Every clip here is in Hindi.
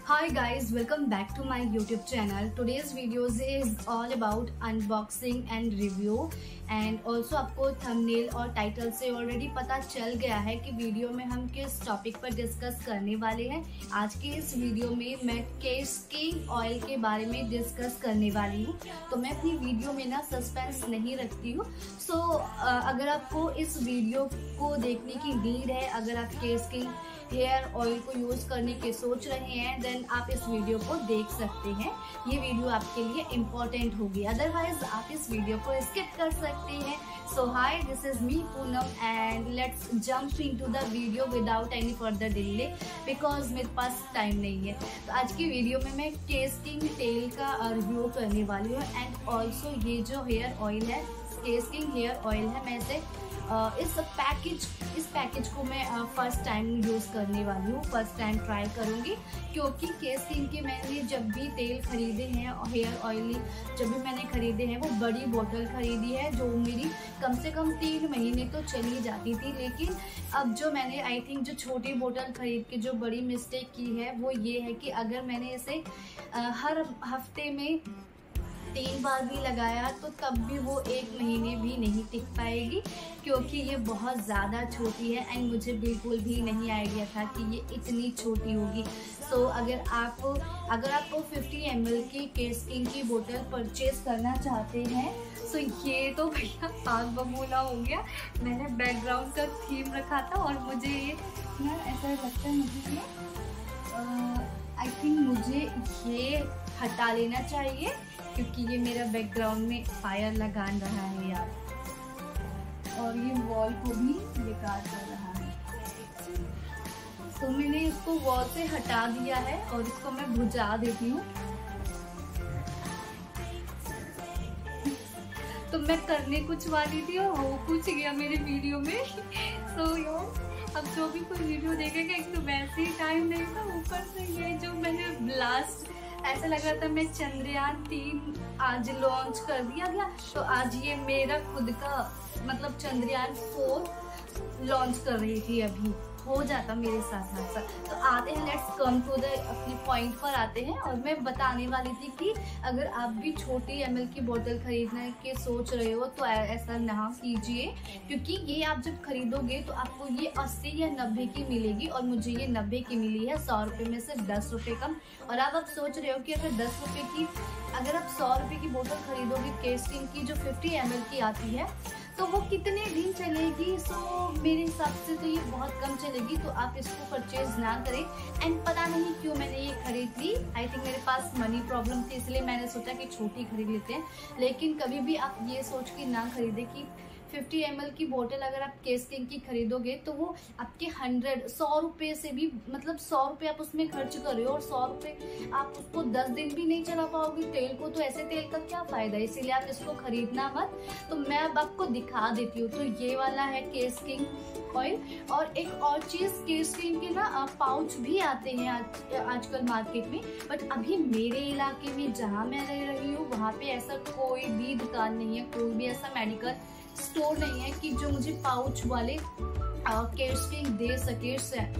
Hi guys, welcome back to my YouTube channel. Today's videos is all about unboxing and review and also आपको थंबनेल और टाइटल से ऑलरेडी पता चल गया है कि वीडियो में हम किस टॉपिक पर डिस्कस करने वाले हैं। आज के इस वीडियो में मैं केस्किंग ऑयल के बारे में डिस्कस करने वाली हूँ। तो मैं अपनी वीडियो में ना सस्पेंस नहीं रखती हूँ। सो अगर आपको इस वीडियो को देखने की नीड है, अगर आप केस्किंग हेयर ऑयल को यूज करने के सोच रहे हैं, देन आप इस वीडियो को देख सकते हैं। ये वीडियो आपके लिए इम्पोर्टेंट होगी, अदरवाइज आप इस वीडियो को स्किप कर सकते हैं। So hi, this is me Poonam and let's jump into the video without any further delay because मेरे पास टाइम नहीं है। तो आज की वीडियो में मैं केस्किंग तेल का रिव्यू करने वाली हूँ एंड ऑल्सो ये जो हेयर ऑयल है, केस्किंग हेयर ऑयल है, मैं इसे इस पैकेज को मैं फर्स्ट टाइम यूज़ करने वाली हूँ, फर्स्ट टाइम ट्राई करूँगी। क्योंकि केस्किंग के मैंने जब भी तेल खरीदे हैं, हेयर ऑयल जब भी मैंने खरीदे हैं, वो बड़ी बोतल खरीदी है जो मेरी कम से कम 3 महीने तो चली जाती थी। लेकिन अब जो मैंने आई थिंक जो छोटी बोतल खरीद के जो बड़ी मिस्टेक की है वो ये है कि अगर मैंने इसे हर हफ्ते में 3 बार भी लगाया तो तब भी वो 1 महीने भी नहीं टिक पाएगी, क्योंकि ये बहुत ज़्यादा छोटी है एंड मुझे बिल्कुल भी नहीं आइडिया था कि ये इतनी छोटी होगी। सो अगर आपको 50 ml की केस्किंग की बोतल परचेज करना चाहते हैं, सो ये तो भैया आग बबूला हो गया। मैंने बैकग्राउंड का थीम रखा था और मुझे ये ऐसा लगता है, मुझे आई थिंक मुझे ये हटा लेना चाहिए क्योंकि ये मेरा बैकग्राउंड में फायर लगा रहा है यार, और ये वॉल को भी बेकार कर रहा है। तो मैंने इसको वॉल से हटा दिया है और इसको मैं बुझा देती हूँ। तो मैं करने कुछ वाली थी और हो कुछ गया मेरे वीडियो में। सो अब जो भी कोई वीडियो देखेगा, एक तो वैसे ही टाइम नहीं था, ऊपर से ये जो मैंने ब्लास्ट ऐसा लग रहा था मैं चंद्रयान 3 आज लॉन्च कर दिया गया, तो आज ये मेरा खुद का मतलब चंद्रयान 4 लॉन्च कर रही थी, अभी हो जाता मेरे साथ साथ। तो आते हैं, लेट्स कम टू द अपने पॉइंट पर आते हैं। और मैं बताने वाली थी कि अगर आप भी छोटी ml की बोतल खरीदने के सोच रहे हो तो ऐसा ना कीजिए, क्योंकि ये आप जब खरीदोगे तो आपको ये 80 या 90 की मिलेगी और मुझे ये 90 की मिली है, 100 रुपये में से 10 रुपये कम। और अब आप सोच रहे हो कि अगर 10 रुपये की, अगर आप 100 रुपये की बोतल खरीदोगे केस्किंग की जो 50 ml की आती है, तो वो कितने दिन चलेगी। सो मेरे हिसाब से तो ये बहुत कम चलेगी, तो आप इसको परचेज ना करें। एंड पता नहीं क्यों मैंने ये खरीद ली, आई थिंक मेरे पास मनी प्रॉब्लम थी, इसलिए मैंने सोचा कि छोटी खरीद लेते हैं। लेकिन कभी भी आप ये सोच के ना खरीदें कि 50 ml की बोतल अगर आप केस्किंग की खरीदोगे तो वो आपके 100 रुपये से भी, मतलब 100 रुपये आप उसमें खर्च कर रहे हो और 100 रुपये आप उसको 10 दिन भी नहीं चला पाओगे तेल को, तो ऐसे तेल का क्या फायदा है, इसीलिए आप इसको खरीदना मत। तो मैं अब आपको दिखा देती हूँ। तो ये वाला है केस्किंग ऑयल। और एक और चीज, केस्किंग के ना पाउच भी आते हैं आजकल मार्केट में, बट अभी मेरे इलाके में जहाँ मैं रह रही हूँ वहाँ पे ऐसा कोई भी दुकान नहीं है, कोई भी ऐसा मेडिकल स्टोर नहीं है कि जो मुझे पाउच वाले केस्किंग दे सके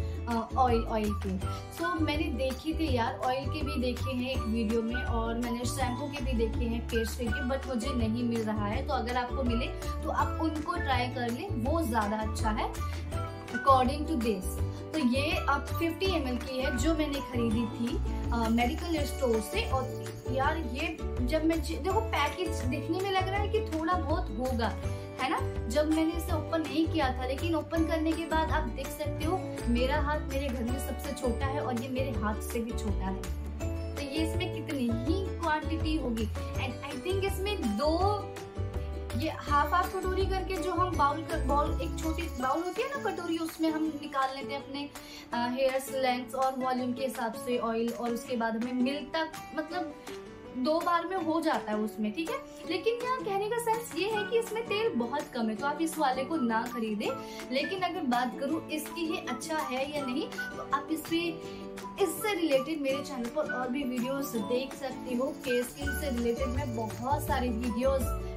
ऑयल के। सो मैंने देखी थी यार, ऑयल के भी देखे हैं एक वीडियो में और मैंने शैम्पू के भी देखे हैं केस्किंग के, बट मुझे नहीं मिल रहा है। तो अगर आपको मिले तो आप उनको ट्राई कर लें, वो ज़्यादा अच्छा है अकॉर्डिंग टू दिस। तो ये अब 50 ml की है जो मैंने खरीदी थी मेडिकल स्टोर से। और यार ये जब मैं देखो, पैकेज दिखने में लग रहा है कि थोड़ा बहुत होगा, है ना, जब मैंने इसे ओपन नहीं किया था, लेकिन ओपन करने के बाद आप देख सकते हो मेरा हाथ मेरे घर में सबसे छोटा है और ये मेरे हाथ से भी छोटा है। तो ये इसमें कितनी ही क्वांटिटी होगी। एंड आई थिंक इसमें 2 ये हाफ कटोरी करके जो हम बाउल एक छोटी बाउल होती है ना कटोरी, उसमें हम निकाल लेते हैं अपने हेयर्स लेंथ और वॉल्यूम के हिसाब से ऑयल, और उसके बाद हमें मिल्क तक, मतलब 2 बार में हो जाता है उसमें, ठीक है। लेकिन यहाँ कहने का सेंस ये है कि इसमें तेल बहुत कम है, तो आप इस वाले को ना खरीदें। लेकिन अगर बात करूँ इसकी ये अच्छा है या नहीं, तो आप इससे रिलेटेड मेरे चैनल पर और भी वीडियोस देख सकते हो। केस्किंग से रिलेटेड मैं बहुत सारे वीडियोस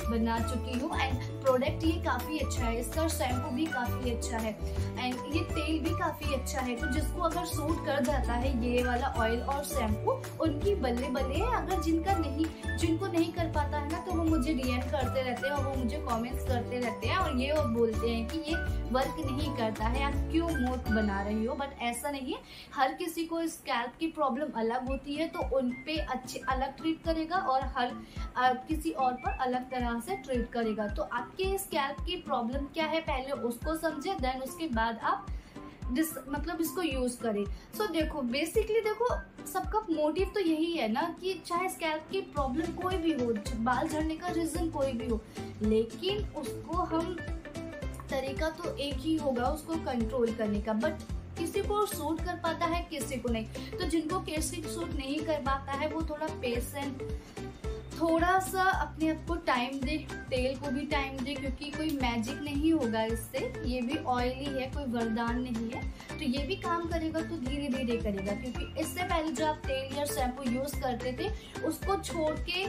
बना चुकी हूँ। एंड प्रोडक्ट ये काफ़ी अच्छा है, इसका शैम्पू भी काफ़ी अच्छा है एंड ये तेल भी काफ़ी अच्छा है। तो जिसको अगर सूट कर जाता है ये वाला ऑयल और शैम्पू, उनकी बल्ले बल्ले है। अगर जिनको नहीं कर पाता है ना, तो वो मुझे डीएम करते रहते हैं और वो मुझे कमेंट्स करते रहते हैं और ये वो बोलते हैं कि ये वर्क नहीं करता है, आप क्यों मूर्ख बना रही हो। बट ऐसा नहीं है, हर किसी को स्कैल्प की प्रॉब्लम अलग होती है, तो उन पे अच्छे अलग ट्रीट करेगा और हर किसी और पर अलग तरह से ट्रीट करेगा। तो आपके स्कैल्प की प्रॉब्लम क्या है पहले उसको समझे, देन उसके बाद आप मतलब इसको यूज करें। सो देखो बेसिकली देखो सबका मोटिव तो यही है ना कि चाहे स्कैल्प की प्रॉब्लम कोई भी हो, बाल झड़ने का रीजन कोई भी हो, लेकिन उसको हम तरीका तो एक ही होगा उसको कंट्रोल करने का। बट किसी को सूट कर पाता है, किसी को नहीं। तो जिनको किसी सूट नहीं कर पाता है वो थोड़ा पेशेंट, थोड़ा सा अपने आप को टाइम दे, तेल को भी टाइम दे, क्योंकि कोई मैजिक नहीं होगा इससे, ये भी ऑयली है, कोई वरदान नहीं है। तो ये भी काम करेगा तो धीरे धीरे करेगा, क्योंकि इससे पहले जो आप तेल या शैम्पू यूज करते थे उसको छोड़ के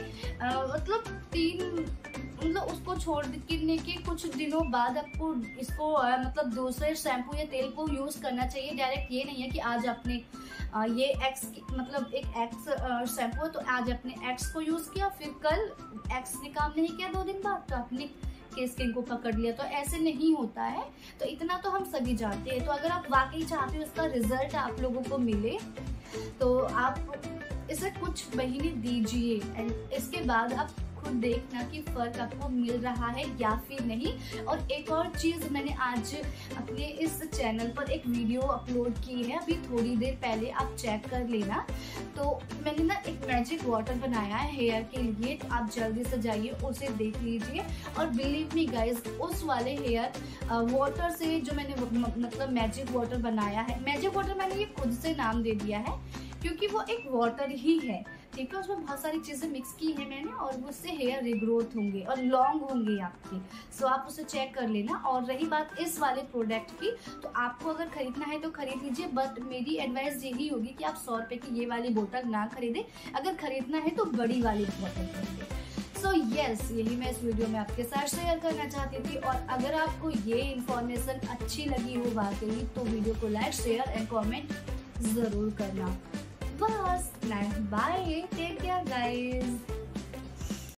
उसको छोड़ने के कुछ दिनों बाद आपको इसको मतलब दूसरे शैम्पू या तेल को यूज करना चाहिए। डायरेक्ट ये नहीं है कि आज आपने ये एक्स मतलब एक एक्स शैम्पू है तो आज आपने एक्स को यूज किया, फिर कल एक्स ने काम नहीं किया 2 दिन बाद तो आपने के स्किन को पकड़ लिया। तो ऐसे नहीं होता है, तो इतना तो हम सभी जानते हैं। तो अगर आप वाकई चाहते हो इसका रिजल्ट आप लोगों को मिले तो आप इसे कुछ महीने दीजिए एंड इसके बाद आप खुद देखना कि फर्क आपको मिल रहा है या फिर नहीं। और एक और चीज, मैंने आज अपने इस चैनल पर एक वीडियो अपलोड की है, अभी थोड़ी देर पहले, आप चेक कर लेना। तो मैंने ना एक मैजिक वाटर बनाया है हेयर के लिए, तो आप जल्दी से जाइए उसे देख लीजिए। और बिलीव मी गाइज, उस वाले हेयर वाटर से जो मैंने मतलब मैजिक वाटर बनाया है, मैजिक वाटर मैंने ये खुद से नाम दे दिया है क्योंकि वो एक वाटर ही है, ठीक है। उसमें बहुत सारी चीजें मिक्स की है मैंने और उससे हेयर रिग्रोथ होंगे और लॉन्ग होंगे आपके। सो आप उसे चेक कर लेना। और रही बात इस वाले प्रोडक्ट की, तो आपको अगर खरीदना है तो खरीद लीजिए, बट मेरी एडवाइस यही होगी कि आप 100 रुपए की ये वाली बोतल ना खरीदें। अगर खरीदना है तो बड़ी वाली बोतल खरीदें। सो यस, यही मैं इस वीडियो में आपके साथ शेयर करना चाहती थी। और अगर आपको ये इन्फॉर्मेशन अच्छी लगी हो वाकई, तो वीडियो को लाइक, शेयर एंड कॉमेंट जरूर करना। बस, बाय, टेक केयर गाइज।